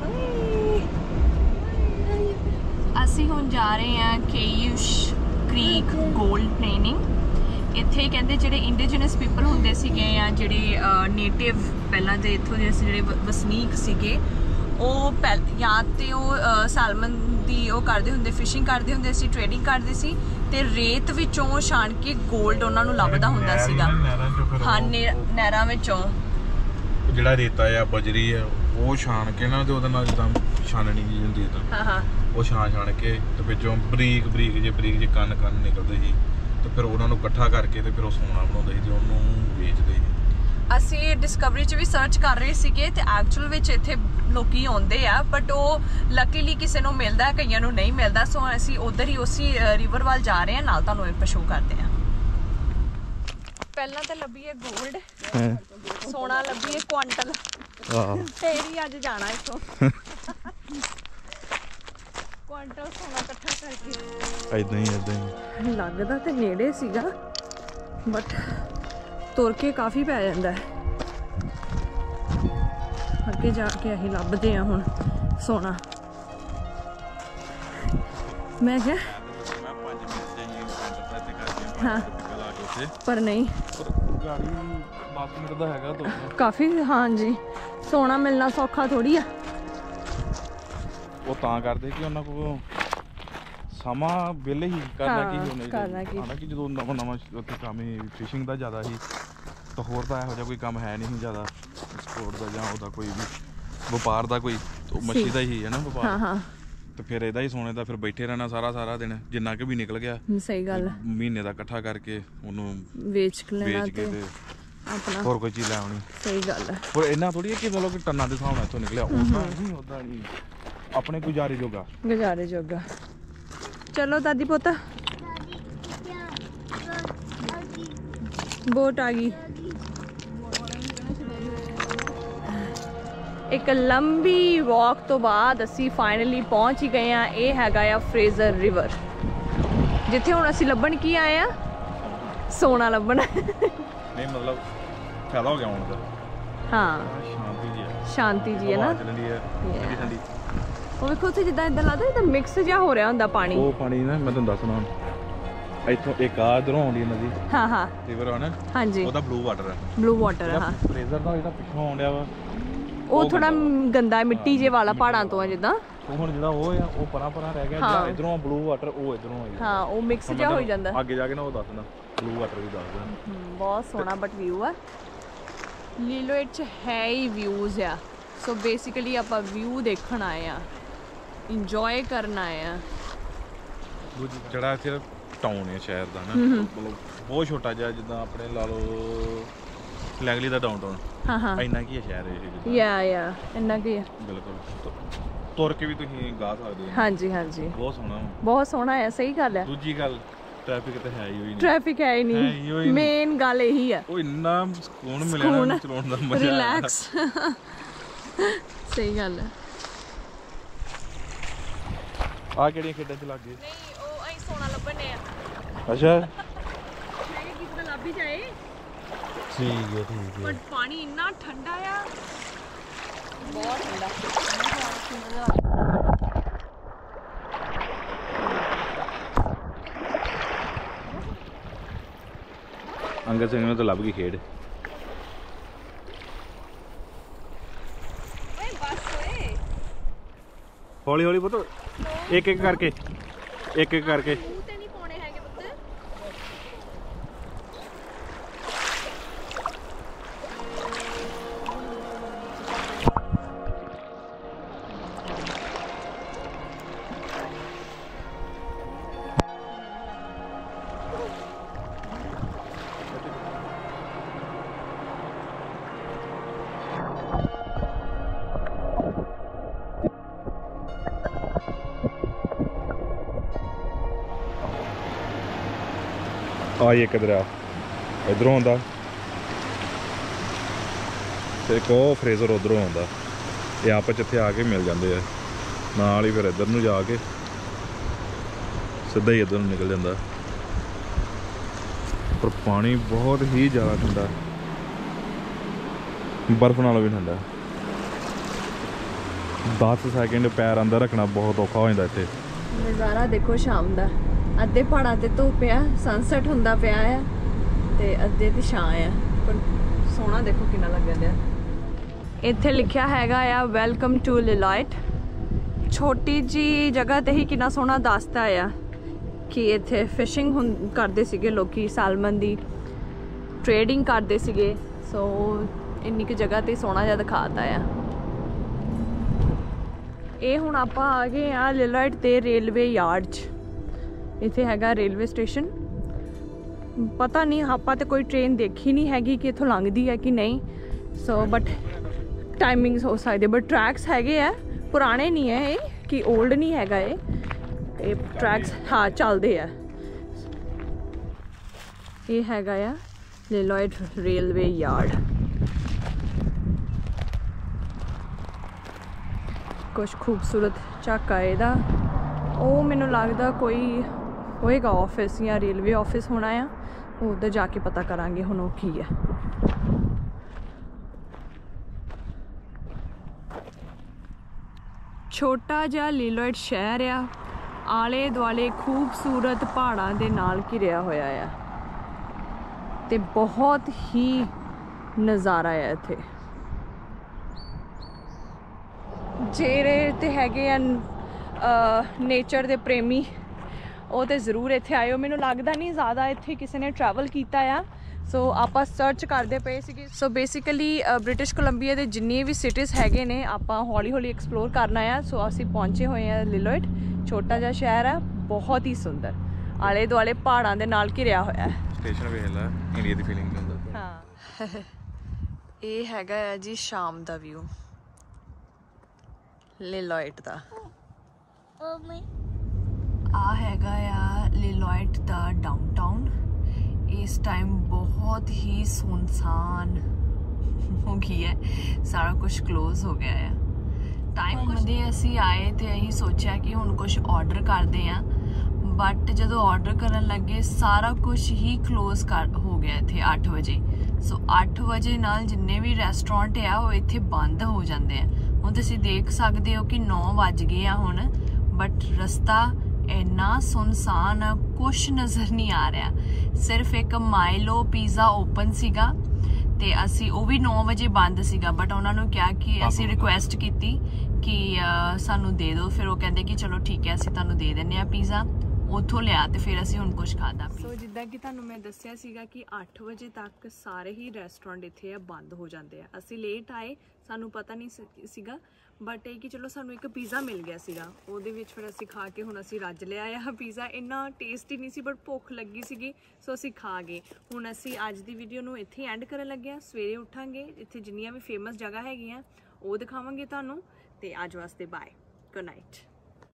ਅਸੀਂ ਹੁਣ ਜਾ ਰਹੇ ਹਾਂ ਕੇਯੂਸ਼ ਕ੍ਰੀਕ ਗੋਲਡ ਪਲੇਨਿੰਗ। ਇੱਥੇ ਕਹਿੰਦੇ ਜਿਹੜੇ ਇੰਡੀਜਨਸ ਪੀਪਲ ਹੁੰਦੇ ਸੀਗੇ ਜਾਂ ਜਿਹੜੇ ਨੇਟਿਵ ਪਹਿਲਾਂ ਦੇ ਇੱਥੋਂ ਦੇ ਜਿਹੜੇ ਵਸਨੀਕ ਸੀਗੇ, ਉਹ ਪਹਿ ਜਾਂ ਤੇ ਉਹ ਸੈਲਮਨ ਦੀ ਉਹ ਕਰਦੇ ਹੁੰਦੇ, ਫਿਸ਼ਿੰਗ ਕਰਦੇ ਹੁੰਦੇ ਸੀ, ਟ੍ਰੇਡਿੰਗ ਕਰਦੇ ਸੀ, ਤੇ ਰੇਤ ਵਿੱਚੋਂ ਛਾਣ ਕੇ ਗੋਲਡ ਉਹਨਾਂ ਨੂੰ ਲੱਭਦਾ ਹੁੰਦਾ ਸੀਗਾ। ਹਾਂ, ਨਹਿਰਾਂ ਵਿੱਚੋਂ ਜਿਹੜਾ ਰੇਤਾ ਆ ਬਜਰੀ ਆ ਉਹ ਛਾਣ ਕੇ ਨਾ, ਤੇ ਉਹਦੇ ਨਾਲ ਜਿੱਦਾਂ ਛਾਨਣੀ ਜੀ ਹੁੰਦੀ ਤਾਂ ਹਾਂ ਹਾਂ ਉਹ ਛਾਣ ਛਾਣ ਕੇ ਤੇ ਵਿੱਚੋਂ ਬਰੀਕ ਬਰੀਕ ਜੇ ਬਰੀਕ ਜੇ ਕੰਨ ਕੰਨ ਨਿਕਲਦੇ ਸੀ, ਤੇ ਫਿਰ ਉਹਨਾਂ ਨੂੰ ਇਕੱਠਾ ਕਰਕੇ ਤੇ ਫਿਰ ਉਹ ਸੋਨਾ ਬਣਾਉਂਦੇ ਸੀ ਤੇ ਉਹਨੂੰ ਵੇਚਦੇ ਸੀ। ਅਸੀਂ ਡਿਸਕਵਰੀ 'ਚ ਵੀ ਸਰਚ ਕਰ ਰਹੇ ਸੀਗੇ, ਤੇ ਐਕਚੁਅਲ ਵਿੱਚ ਇੱਥੇ ਲੋਕੀ ਆਉਂਦੇ ਆ, ਬਟ ਉਹ ਲੱਕੀਲੀ ਕਿਸੇ ਨੂੰ ਮਿਲਦਾ, ਕਈਆਂ ਨੂੰ ਨਹੀਂ ਮਿਲਦਾ। ਸੋ ਅਸੀਂ ਉਧਰ ਹੀ ਉਸੇ ਰਿਵਰ ਵੱਲ ਜਾ ਰਹੇ ਹਾਂ, ਨਾਲ ਤੁਹਾਨੂੰ ਇਹ ਸ਼ੋਅ ਕਰਦੇ ਹਾਂ। ਪਹਿਲਾਂ ਤਾਂ ਲੱਭੀ ਹੈ ਗੋਲਡ, ਸੋਨਾ ਲੱਭੀ ਹੈ ਕੁਆਂਟਲ, ਫੇਰ ਹੀ ਅੱਜ ਜਾਣਾ ਇੱਥੋਂ ਕੁਆਂਟਲ ਸੋਨਾ ਇਕੱਠਾ ਕਰਕੇ। ਏਦਾਂ ਹੀ ਏਦਾਂ ਹੀ ਲੱਗਦਾ ਤੇ ਨੇੜੇ ਸੀਗਾ, ਬਟ ਤੁਰ ਕੇ ਕਾਫੀ ਪੈ ਜਾਂਦਾ ਹੈ। ਅੱਗੇ ਜਾ ਕੇ ਅਸੀਂ ਲੱਭਦੇ ਹਾਂ ਹੁਣ ਸੋਨਾ। ਮੈਂ ਕਿਹਾ ਹਾਂ, ਪਰ ਨਹੀਂ ਕਾਫੀ। ਹਾਂਜੀ, ਸੋਨਾ ਮਿਲਣਾ ਸੌਖਾ ਥੋੜੀ ਆ। ਉਹ ਤਾਂ ਕਰਦੇ ਕਿ ਉਹਨਾਂ ਕੋਲ ਸਮਾਂ ਵਿਹਲੇ ਹੀ ਕਰਨਾ ਕੀ ਉਹਨੇ ਕਰਨਾ ਕੀ ਹਾਲਾਂਕਿ ਜਦੋਂ ਨਵਾਂ ਨਵਾਂ ਉੱਥੇ ਕੰਮ ਹੀ ਫਿਸ਼ਿੰਗ ਦਾ ਜ਼ਿਆਦਾ ਸੀ ਤਾਂ ਹੋਰ ਤਾਂ ਇਹੋ ਜਿਹਾ ਕੋਈ ਕੰਮ ਹੈ ਨਹੀਂ ਸੀ ਜ਼ਿਆਦਾ ਸਪੋਰਟ ਦਾ ਜਾਂ ਉਹਦਾ ਕੋਈ ਵੀ ਵਪਾਰ ਦਾ ਕੋਈ ਮੱਛੀ ਦਾ ਹੀ ਹੈ ਨਾ ਵਪਾਰ। ਹਾਂ ਹਾਂ ਤੇ ਫਿਰ ਇਹਦਾ ਹੀ ਸੋਨੇ ਦਾ ਫਿਰ ਬੈਠੇ ਰਹਿਣਾ ਸਾਰਾ ਸਾਰਾ ਦਿਨ ਜਿੰਨਾ ਕਿ ਵੀ ਨਿਕਲ ਗਿਆ ਸਹੀ ਗੱਲ ਮਹੀਨੇ ਦਾ ਇਕੱਠਾ ਕਰਕੇ ਉਹਨੂੰ ਵੇਚ ਲੈਣਾ ਵੇਚ ਕੇ ਤੇ ਤੇ ਆਪਣਾ ਹੋਰ ਕੋਈ ਚੀਜ਼ ਲੈ ਆਉਣੀ। ਸਹੀ ਗੱਲ ਹੈ। ਪਰ ਇੰਨਾ ਥੋੜੀ ਹੈ ਕਿ ਮਤਲਬ ਕਿ ਟੰਨਾਂ ਦੇ ਹਿਸਾਬ ਨਾਲ ਇੱਥੋਂ ਨਿਕਲਿਆ ਉਦਾਂ ਨਹੀਂ ਉਦਾਂ ਨਹੀਂ ਆਪਣੇ ਗੁਜ਼ਾਰੇ ਜੋਗਾ ਗੁਜ਼ਾਰੇ ਜੋਗਾ। ਚਲੋ ਦਾਦੀ ਪੁੱਤ ਬੋਟ ਆ ਗਈ। ਇੱਕ ਲੰਬੀ ਵਾਕ ਤੋਂ ਬਾਅਦ ਅਸੀਂ ਫਾਈਨਲੀ ਪਹੁੰਚ ਹੀ ਗਏ ਆ। ਇਹ ਹੈਗਾ ਆ ਫਰੇਜ਼ਰ ਰਿਵਰ ਜਿੱਥੇ ਹੁਣ ਅਸੀਂ ਲੱਭਣ ਕੀ ਆਏ ਆ ਸੋਨਾ ਲੱਭਣ। ਨਹੀਂ ਮਤਲਬ ਫਾਇਦਾ ਹੋ ਗਿਆ ਹੁਣ ਦਾ। ਹਾਂ ਸ਼ਾਂਤੀ ਜੀ ਹੈ ਸ਼ਾਂਤੀ ਜੀ ਹੈ ਨਾ। ਚੱਲਦੀ ਹੈ ਠੰਡੀ ਠੰਡੀ। ਉਹ ਵੇਖੋ ਉੱਥੇ ਜਿੱਦਾਂ ਇਦਾਂ ਲੱਗਦਾ ਜਿੱਦਾਂ ਮਿਕਸ ਜਿਹਾ ਹੋ ਰਿਹਾ ਹੁੰਦਾ ਪਾਣੀ। ਉਹ ਪਾਣੀ ਨਾ ਮੈਂ ਤੁਹਾਨੂੰ ਦੱਸਣਾ ਹੁਣ ਇੱਥੋਂ ਇੱਕ ਆ ਇਧਰੋਂ ਆਉਂਦੀ ਨਦੀ ਹਾਂ ਹਾਂ ਰਿਵਰ ਆ ਨਾ ਹਾਂਜੀ ਉਹਦਾ ਬਲੂ ਵਾਟਰ ਹੈ ਬਲੂ ਵਾਟਰ ਹਾਂ। ਫਰੇਜ਼ਰ ਦਾ ਜਿਹੜਾ ਪਿੱਛੋਂ ਆਉਂਦਿਆ ਵਾ ਉਹ ਥੋੜਾ ਗੰਦਾ ਮਿੱਟੀ ਜੇ ਵਾਲਾ ਪਹਾੜਾਂ ਤੋਂ ਆ ਜਿੱਦਾਂ। ਉਹ ਹੁਣ ਜਿਹੜਾ ਉਹ ਆ ਉਹ ਪਰਾਂ ਪਰਾਂ ਰਹਿ ਗਿਆ ਜਿਹੜਾ ਇਧਰੋਂ ਬਲੂ ਵਾਟਰ ਉਹ ਇਧਰੋਂ ਆ ਹਾਂ ਉਹ ਮਿਕਸ ਜਿਹਾ ਹੋ ਜਾਂਦਾ। ਅੱਗੇ ਜਾ ਕੇ ਨਾ ਉਹ ਦੱਸਣਾ ਬਲੂ ਵਾਟਰ ਵੀ ਦੱਸਦਾ। ਬਹੁਤ ਸੋਹਣਾ ਬਟ ਵਿਊ ਆ ਲੀਲੋਇਟ ਚ ਹੈ ਹੀ ਵਿਊਜ਼ ਆ। ਸੋ ਬੇਸਿਕਲੀ ਆਪਾਂ ਵਿਊ ਦੇਖਣ ਆਏ ਆ ਇੰਜੋਏ ਕਰਨ ਆਏ ਆ। ਜਿਹੜਾ ਇੱਥੇ ਟਾਊਨ ਹੈ ਸ਼ਹਿਰ ਦਾ ਨਾ ਮਤਲਬ ਬਹੁਤ ਛੋਟਾ ਜਿਹਾ ਜਿੱਦਾਂ ਆਪਣੇ ਲਾ ਲਓ ਲੈਗਲੀ ਦਾ ਡਾਊਨਟਾਊਨ। ਹਾਂ ਹਾਂ ਇੰਨਾ ਕੀ ਹੈ ਸ਼ਹਿਰ ਇਹ ਯਾ ਯਾ ਇੰਨਾ ਕੀ ਆ ਬਿਲਕੁਲ ਤੁਰ ਕੇ ਵੀ ਤੁਸੀਂ ਗਾ ਸਕਦੇ ਹੋ। ਹਾਂਜੀ ਹਾਂਜੀ ਬਹੁਤ ਸੋਹਣਾ ਬਹੁਤ ਸੋਹਣਾ ਹੈ ਸਹੀ ਗੱਲ ਹੈ। ਦੂਜੀ ਗੱਲ ਟ੍ਰੈਫਿਕ ਤੇ ਹੈ ਹੀ ਹੋਈ ਨਹੀਂ। ਟ੍ਰੈਫਿਕ ਹੈ ਹੀ ਨਹੀਂ ਮੇਨ ਗੱਲ ਇਹੀ ਆ। ਉਹ ਇੰਨਾ ਸਕੂਨ ਮਿਲਿਆ ਨਾ ਚਲਾਉਣ ਦਾ ਮਜ਼ਾ ਰਿਲੈਕਸ ਸਹੀ ਗੱਲ ਹੈ। ਆ ਕਿਹੜੀਆਂ ਖੇਡਾਂ ਚ ਲੱਗ ਗਏ? ਨਹੀਂ ਉਹ ਅਸੀਂ ਸੋਨਾ ਲੱਭਣੇ ਆ। ਅੱਛਾ ਮੈਂ ਕਿਹਾ ਕਿਤੇ ਤਾਂ ਲੱਭ ਹੀ ਜਾਏ। ਠੀਕ ਹੈ ਠੀਕ ਹੈ। ਪਰ ਪਾਣੀ ਇੰਨਾ ਠੰਡਾ ਆ ਬਹੁਤ ਠੰਡਾ। ਅੰਗਦ ਸਿੰਘ ਨੂੰ ਤਾਂ ਲੱਭ ਗਈ ਖੇਡ। ਓਏ ਬਸ ਓਏ ਹੌਲੀ ਹੌਲੀ ਪੁੱਤ ਇੱਕ ਇੱਕ ਕਰਕੇ ਇੱਕ ਇੱਕ ਕਰਕੇ। ਮੂੰਹ ਤੇ ਨਹੀਂ ਪਾਉਣੇ ਹੈਗੇ ਪੁੱਤ। ਆ ਇੱਕ ਦਰਿਆ ਇਧਰੋਂ ਆਉਂਦਾ ਤੇ ਇੱਕ ਉਹ ਫਰੇਜ਼ਰ ਉਧਰੋਂ ਆਉਂਦਾ। ਇਹ ਆਪਸ 'ਚ ਇੱਥੇ ਆ ਕੇ ਮਿਲ ਜਾਂਦੇ ਆ ਨਾਲ ਹੀ ਫਿਰ ਇੱਧਰ ਨੂੰ ਜਾ ਕੇ ਸਿੱਧਾ ਹੀ ਇੱਧਰ ਨੂੰ ਨਿਕਲ ਜਾਂਦਾ। ਪਰ ਪਾਣੀ ਬਹੁਤ ਹੀ ਜ਼ਿਆਦਾ ਠੰਡਾ ਬਰਫ਼ ਨਾਲੋਂ ਵੀ ਠੰਡਾ। ਦਸ ਸੈਕਿੰਡ ਪੈਰ ਅੰਦਰ ਰੱਖਣਾ ਬਹੁਤ ਔਖਾ ਹੋ ਜਾਂਦਾ ਇੱਥੇ। ਨਜ਼ਾਰਾ ਦੇਖੋ ਸ਼ਾਮ ਦਾ। ਅੱਧੇ ਪਹਾੜਾਂ ਤੇ ਧੁੱਪ ਆ ਸਨਸੈਟ ਹੁੰਦਾ ਪਿਆ ਆ ਤੇ ਅੱਧੇ ਤੇ ਛਾਂ ਆ ਪਰ ਸੋਹਣਾ ਦੇਖੋ ਕਿੰਨਾ ਲੱਗਣ ਡਿਆ। ਇੱਥੇ ਲਿਖਿਆ ਹੈਗਾ ਆ ਵੈਲਕਮ ਟੂ ਲੀਲੋਇਟ। ਛੋਟੀ ਜੀ ਜਗ੍ਹਾ ਤੇ ਹੀ ਕਿੰਨਾ ਸੋਹਣਾ ਦੱਸਦਾ ਆ ਕਿ ਇੱਥੇ ਫਿਸ਼ਿੰਗ ਹੁੰ ਕਰਦੇ ਸੀਗੇ ਲੋਕੀ ਸੈਲਮਨ ਦੀ ਟ੍ਰੇਡਿੰਗ ਕਰਦੇ ਸੀਗੇ। ਸੋ ਇੰਨੀ ਕੁ ਜਗ੍ਹਾ ਤੇ ਸੋਹਣਾ ਜਿਹਾ ਦਿਖਾਤਾ ਆ। ਇਹ ਹੁਣ ਆਪਾਂ ਆ ਗਏ ਆ ਲੀਲੋਇਟ ਦੇ ਰੇਲਵੇ ਯਾਰਡ 'ਚ। ਇੱਥੇ ਹੈਗਾ ਰੇਲਵੇ ਸਟੇਸ਼ਨ। ਪਤਾ ਨਹੀਂ ਆਪਾਂ ਤੇ ਕੋਈ ਟ੍ਰੇਨ ਦੇਖੀ ਨਹੀਂ ਹੈਗੀ ਕਿ ਇੱਥੋਂ ਲੰਘਦੀ ਹੈ ਕਿ ਨਹੀਂ। ਸੋ ਬਟ ਟਾਈਮਿੰਗਸ ਹੋ ਸਕਦੇ ਬਟ ਟਰੈਕਸ ਹੈਗੇ ਆ ਪੁਰਾਣੇ ਨਹੀਂ ਹੈ ਇਹ ਕਿ ਓਲਡ ਨਹੀਂ ਹੈਗਾ ਇਹ ਇਹ ਟਰੈਕਸ ਹਾਂ ਚੱਲਦੇ ਆ। ਇਹ ਹੈਗਾ ਆ ਲੀਲੋਇਟ ਰੇਲਵੇ ਯਾਰਡ। ਕੁਛ ਖੂਬਸੂਰਤ ਝਾਕਾ ਇਹਦਾ। ਉਹ ਮੈਨੂੰ ਲੱਗਦਾ ਕੋਈ ਹੋਏਗਾ ਆਫਿਸ ਜਾਂ ਰੇਲਵੇ ਆਫਿਸ ਹੋਣਾ ਆ। ਉੱਧਰ ਜਾ ਕੇ ਪਤਾ ਕਰਾਂਗੇ ਹੁਣ ਉਹ ਕੀ ਹੈ। ਛੋਟਾ ਜਿਹਾ ਲੀਲੋਇਟ ਸ਼ਹਿਰ ਆ ਆਲੇ ਦੁਆਲੇ ਖੂਬਸੂਰਤ ਪਹਾੜਾਂ ਦੇ ਨਾਲ ਘਿਰਿਆ ਹੋਇਆ ਆ ਤੇ ਬਹੁਤ ਹੀ ਨਜ਼ਾਰਾ ਆ ਇੱਥੇ। ਜਿਹੜੇ ਤੇ ਹੈਗੇ ਆ ਨੇਚਰ ਦੇ ਪ੍ਰੇਮੀ ਉਹ ਤੇ ਜ਼ਰੂਰ ਇੱਥੇ ਆਇਓ। ਮੈਨੂੰ ਲੱਗਦਾ ਨਹੀਂ ਜ਼ਿਆਦਾ ਇੱਥੇ ਕਿਸੇ ਨੇ ਟਰੈਵਲ ਕੀਤਾ ਆ। ਸੋ ਆਪਾਂ ਸਰਚ ਕਰਦੇ ਪਏ ਸੀਗੇ। ਸੋ ਬੇਸਿਕਲੀ ਬ੍ਰਿਟਿਸ਼ ਕੋਲੰਬੀਆ ਦੇ ਜਿੰਨੇ ਵੀ ਸਿਟੀਜ਼ ਹੈਗੇ ਨੇ ਆਪਾਂ ਹੌਲੀ ਹੌਲੀ ਐਕਸਪਲੋਰ ਕਰਨਾ ਆ। ਸੋ ਅਸੀਂ ਪਹੁੰਚੇ ਹੋਏ ਆ ਲਿਲੋਇਟ, ਛੋਟਾ ਜਿਹਾ ਸ਼ਹਿਰ ਆ, ਬਹੁਤ ਹੀ ਸੁੰਦਰ, ਆਲੇ ਦੁਆਲੇ ਪਹਾੜਾਂ ਦੇ ਨਾਲ ਘਿਰਿਆ ਹੋਇਆ ਹੈ। ਸਟੇਸ਼ਨ ਵੇਖ ਲੈ, ਇੰਡੀਆ ਦੀ ਫੀਲਿੰਗ ਦਿੰਦਾ। ਹਾਂ ਇਹ ਹੈਗਾ ਆ ਜੀ ਸ਼ਾਮ ਦਾ ਵਿਊ ਲਿਲੋਇਟ ਦਾ। ਆ ਹੈਗਾ ਆ ਲਿਲੋਇਟ ਦਾ ਡਾਊਨਟਾਊਨ। ਇਸ ਟਾਈਮ ਬਹੁਤ ਹੀ ਸੁਨਸਾਨ ਹੋ ਗਈ ਹੈ, ਸਾਰਾ ਕੁਝ ਕਲੋਜ਼ ਹੋ ਗਿਆ ਆ। ਟਾਈਮ ਹੁੰਦੇ ਅਸੀਂ ਆਏ ਤੇ ਅਸੀਂ ਸੋਚਿਆ ਕਿ ਹੁਣ ਕੁਝ ਆਰਡਰ ਕਰਦੇ ਆ, ਬਟ ਜਦੋਂ ਆਰਡਰ ਕਰਨ ਲੱਗੇ ਸਾਰਾ ਕੁਝ ਹੀ ਕਲੋਜ਼ ਕਰ ਹੋ ਗਿਆ ਇੱਥੇ ਅੱਠ ਵਜੇ। ਸੋ ਅੱਠ ਵਜੇ ਨਾਲ ਜਿੰਨੇ ਵੀ ਰੈਸਟੋਰੈਂਟ ਆ ਉਹ ਇੱਥੇ ਬੰਦ ਹੋ ਜਾਂਦੇ ਆ। ਹੁਣ ਤੁਸੀਂ ਦੇਖ ਸਕਦੇ ਹੋ ਕਿ ਨੌ ਵੱਜ ਗਏ ਆ ਹੁਣ, ਬਟ ਰਸਤਾ ਇੰਨਾ ਸੁਨਸਾਨ ਆ, ਕੁਛ ਨਜ਼ਰ ਨਹੀਂ ਆ ਰਿਹਾ। ਸਿਰਫ ਇੱਕ ਮਾਈਲੋ ਪੀਜ਼ਾ ਓਪਨ ਸੀਗਾ ਤੇ ਅਸੀਂ ਉਹ ਵੀ ਨੌ ਵਜੇ ਬੰਦ ਸੀਗਾ, ਬਟ ਉਹਨਾਂ ਨੂੰ ਕਿਹਾ ਕਿ ਅਸੀਂ ਰਿਕੁਐਸਟ ਕੀਤੀ ਕਿ ਸਾਨੂੰ ਦੇ ਦਿਓ। ਫਿਰ ਉਹ ਕਹਿੰਦੇ ਕਿ ਚਲੋ ਠੀਕ ਹੈ ਅਸੀਂ ਤੁਹਾਨੂੰ ਦੇ ਦਿੰਦੇ ਆ ਪੀਜ਼ਾ। ਉੱਥੋਂ ਲਿਆ ਤੇ ਫਿਰ ਅਸੀਂ ਹੁਣ ਕੁਝ ਖਾਦਾ। ਸੋ ਜਿੱਦਾਂ ਕਿ ਤੁਹਾਨੂੰ ਮੈਂ ਦੱਸਿਆ ਸੀਗਾ ਕਿ ਅੱਠ ਵਜੇ ਤੱਕ ਸਾਰੇ ਹੀ ਰੈਸਟੋਰੈਂਟ ਇੱਥੇ ਆ ਬੰਦ ਹੋ ਜਾਂਦੇ ਆ। ਅਸੀਂ ਲੇਟ ਆਏ, ਸਾਨੂੰ ਪਤਾ ਨਹੀਂ ਸੀਗਾ, ਬਟ ਇਹ ਕਿ ਚਲੋ ਸਾਨੂੰ ਇੱਕ ਪੀਜ਼ਾ ਮਿਲ ਗਿਆ ਸੀਗਾ, ਉਹਦੇ ਵਿੱਚ ਫਿਰ ਅਸੀਂ ਖਾ ਕੇ ਹੁਣ ਅਸੀਂ ਰੱਜ ਲਿਆ ਆ। ਪੀਜ਼ਾ ਇੰਨਾ ਟੇਸਟੀ ਨਹੀਂ ਸੀ ਬਟ ਭੁੱਖ ਲੱਗੀ ਸੀਗੀ, ਸੋ ਅਸੀਂ ਖਾ ਗਏ। ਹੁਣ ਅਸੀਂ ਅੱਜ ਦੀ ਵੀਡੀਓ ਨੂੰ ਇੱਥੇ ਐਂਡ ਕਰਨ ਲੱਗੇ ਹਾਂ। ਸਵੇਰੇ ਉੱਠਾਂਗੇ, ਇੱਥੇ ਜਿੰਨੀਆਂ ਵੀ ਫੇਮਸ ਜਗ੍ਹਾ ਹੈਗੀਆਂ ਉਹ ਦਿਖਾਵਾਂਗੇ ਤੁਹਾਨੂੰ। ਤੇ ਅੱਜ ਵਾਸਤੇ ਬਾਏ, ਗੁੱਡ ਨਾਈਟ।